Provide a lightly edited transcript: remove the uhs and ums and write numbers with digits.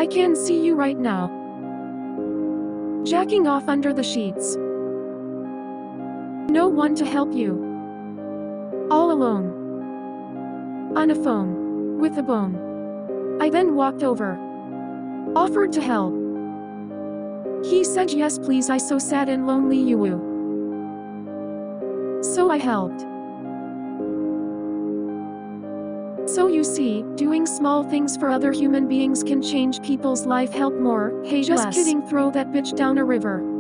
I can see you right now. Jacking off under the sheets. No one to help you. All alone. On a phone. With a bone. I then walked over. Offered to help. He said yes please, I so sad and lonely you woo. So I helped. So you see, doing small things for other human beings can change people's life, help more. Hey, just kidding, throw that bitch down a river.